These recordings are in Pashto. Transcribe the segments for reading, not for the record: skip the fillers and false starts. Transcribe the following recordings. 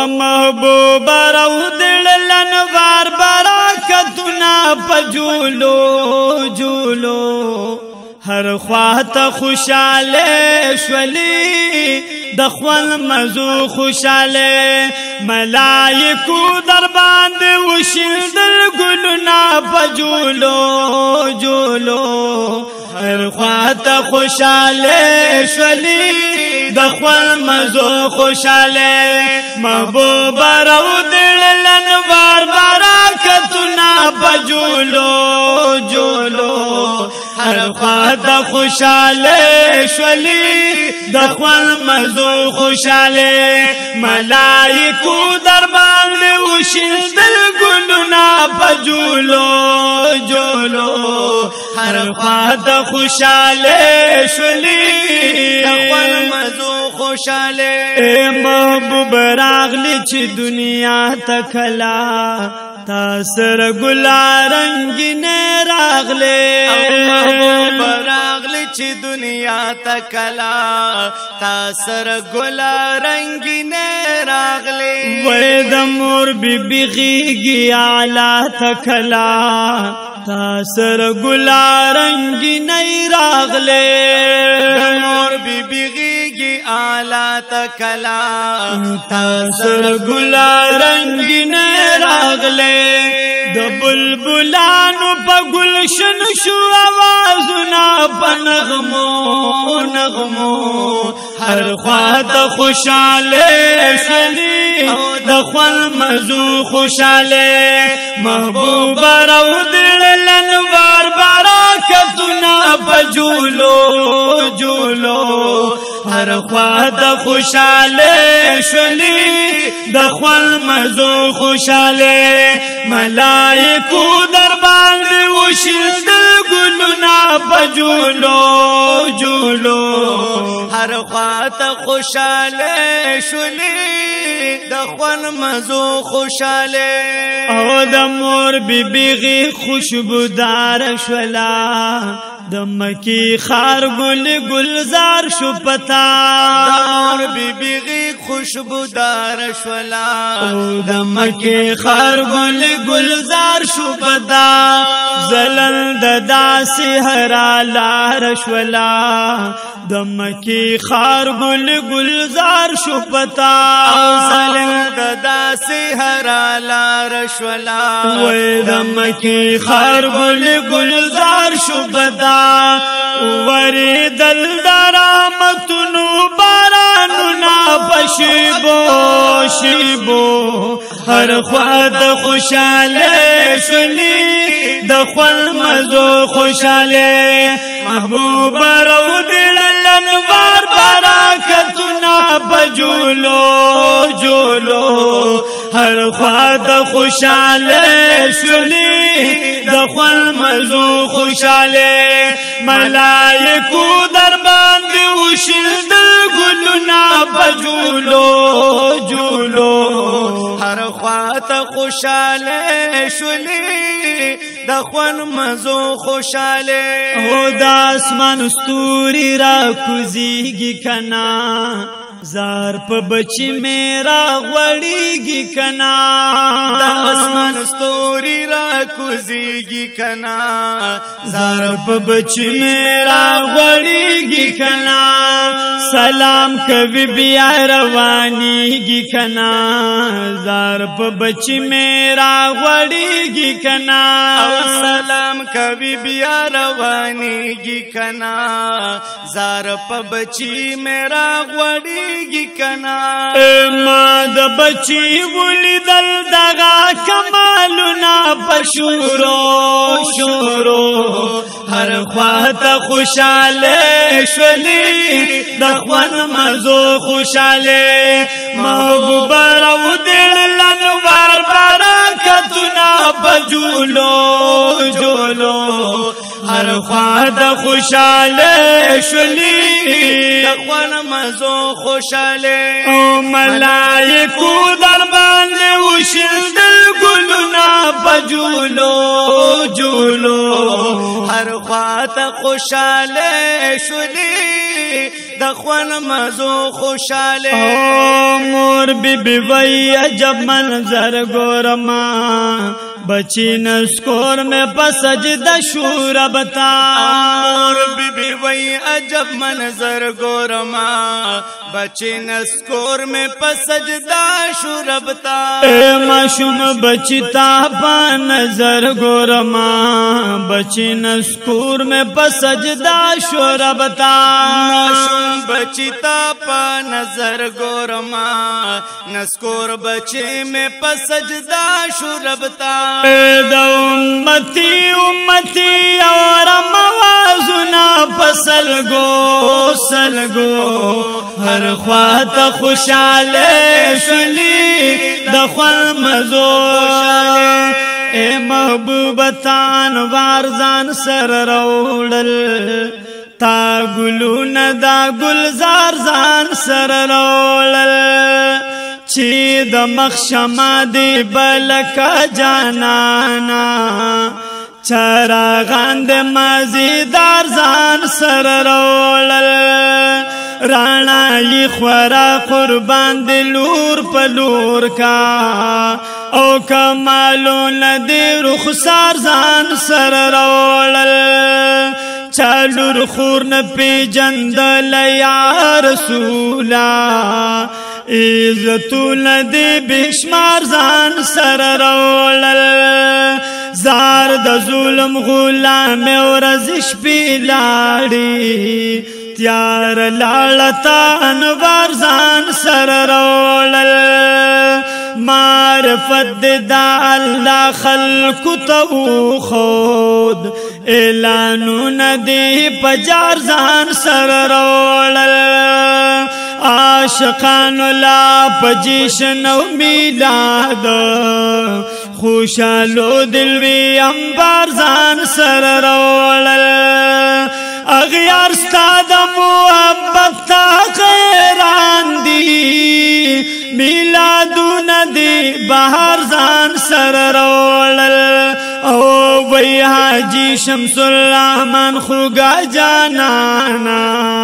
محبوب رو دلن وار برکتنا پجولو جولو هر خواهت خوشاله شولی دخوال مزو خوشاله ملائکو در باند وشیدل گلنا پجولو جولو هر خواهت خوشاله شولی دخوال مزو خوشاله محبوب رو دلن وار برکتنا پجولو جولو هر خواهت خوشاله شولی دخوال مزو خوشاله ملائکو در باند وشیدل گلنا پجولو جولو هر خواهت خوشاله شولی دخوال مزو خوشاله اے محبوب راغلی چی دنیا تکلا تاسر گلا رنگین راغلے محبوب راغلی چی دنیا تکلا تاسر گلا رنگین راغلے وید مور بی بی غیگی آلا تکلا تاسر گلا رنگین راغلے مور بی بی غیگی آلا تکلا تاسر گلا رنگین راغلے د بلبلانو په گلشن شو آوازنا په نغمو نغمو هر خواته خوشاله شلی د خوان مزو خوشاله محبوب رو دلن وار برکتنا پجولو جولو هر خواته خوشاله شلی د خوان مزو خوشاله ملائکو در باند وشیدل گلنا پجولو جولو هر خواهت خوشاله شولی دخوان مزو خوشاله او د مور بی بیغی خوشبودار شولا د مکی خار گل گلزار شو پتا دور بی بیغی خوشبودار شولا د مکی خار گل گلزار شو پتا زلل د داسی هرا لار شولا د مکی خار گل گلزار شو پتا زلل د داسی هرا لار شولا و د مکی خار گل گلزار شو پتا وری دل درامتنو بارانونا پشیبو شیبو هر خواهد خوشاله شلی دخوال مزو خوشاله محبوب رو دلن وار برکتنا پجولو جولو هر خواهد خوشاله شلی دخوال مزو خوشاله ملائکو در باند وشیدل گلنا پجولو جولو هر خواهت خوشاله شولی دخوان مزو خوشاله او د اسمان استوری را کوزیږي کنا زار په بچی میرا غوړیږي کنا د اسمان استوری را کوزیږي کنا زار په بچی میرا غوړیږي کنا سلام کوي بیا روانیږي کنا زار په بچی میرا غوړیږي کنا سلام کوي بیا روانیږي کنا زار په بچی میرا غوړیږي کنا ما د بچی ولیدل دغه کمالونه پشورو شورو هر خواته خوشاله شولی دخوان مزو خوشاله محبوب رو دلن وار برکتنا پجولو جولو هر خواته خوشاله شولی دخوان مزو خوشاله او ملائکو در باندې وشیدل گلنا پجولو جولو هر خواته خوشاله شولی دخون مزو خوشاله مور بی بی وی عجب منظر گورما بچی نسکور میں پسجدہ شوربتا مور بی بی وی عجب منظر گورما بچی نسکور میں پسجدہ شوربتا اے ماشوم بچی تا پا نظر گورما بچی نسکور میں پسجدہ شوربتا ماشوم بچی تا پا نظر گورما نسکور بچی میں پسجدہ شوربتا دا امتی امتی اور موازنا پسلگو سلگو ہر خوات خوشالے شلی دخل مزو اے محبوبتان وارزان سر روڑل تا گلون دا گلزار زان سر روڑل چی د مخشما دی بلکا جانانا چراغان د مزیدار زان سر رولل رانا ی خورا قربان دی لور پلور کا او کمالون دی رخسار زان سر رولل چالور خورن پی جندل یا رسولا عزتون دی بشمار زان سر رولل زار د ظلم غلام ورزش پی لاڑی تیار لالتا انوار زان سر رولل معرفت دا اللہ خلق تو خود اعلانون دی پجار زان سر رولل عاشقان لا پجیشن و میلاد خوشالو دلوی انبار زان سر رولل اغیار ستاد محبت تا غیران دی میلادون دی بہار زان سر رولل او وی حاجی شمس الرحمن خوگا جانانا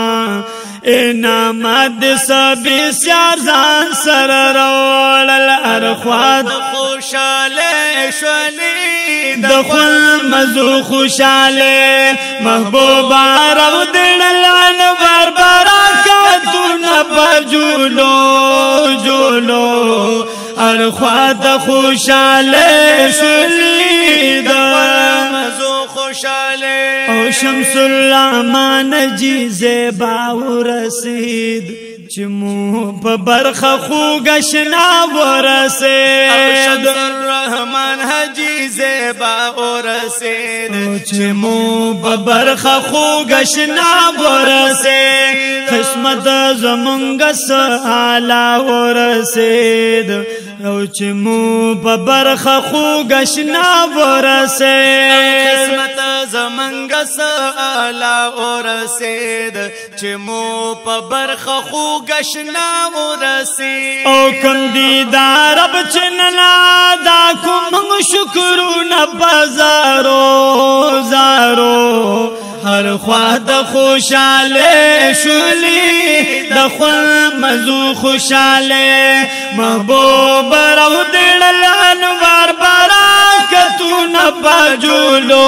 انامات سبی سیار زان سر رولل ارخواد خوشالے شولی دخل مزو خوشالے محبوبہ رو دللان بربراکاتون پجولو جولو ارخواد خوشالے شولی دخل مزو خوشالے او شمس الرحمن جی زیبا ورسید چمو پا برخ خوگشنا ورسید او شمس الرحمن حجی زیبا ورسید چمو پا برخ خوگشنا ورسید قسمت زمانگس آلا ورسید او چمو پا برخ خوگشنا ورسید قسمت زمانگس آلا ورسید چمو پا برخ خوگشنا ورسید او کم دیدار اب چننا دا کم شکرون بازارو زارو ہر خواہد خوشالے شولی دخل مزو خوشالے محبوب رو دلل انوار براکتون پجولو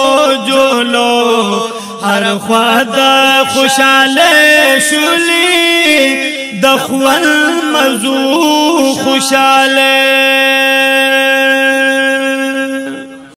جولو ہر خواہد خوشالے شولی دخل مزو خوشالے